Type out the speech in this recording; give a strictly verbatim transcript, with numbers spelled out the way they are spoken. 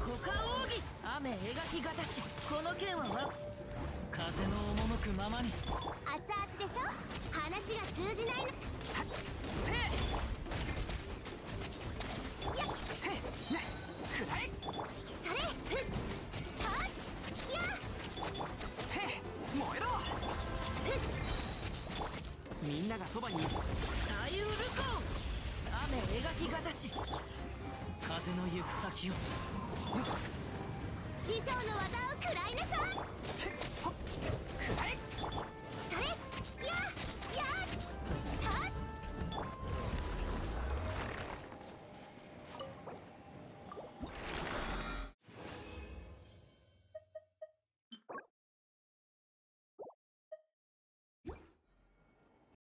股間奥義雨描きがたし、この剣はわ風の赴くままに。 熱々でしょ、話が通じないの。 はっせやっへっねくらえそれふっはっやへっ燃えろ。みんながそばにいる。大ウルコ雨描きがたし、風の行く先を。 師匠の技を食らいなさい。 くらえ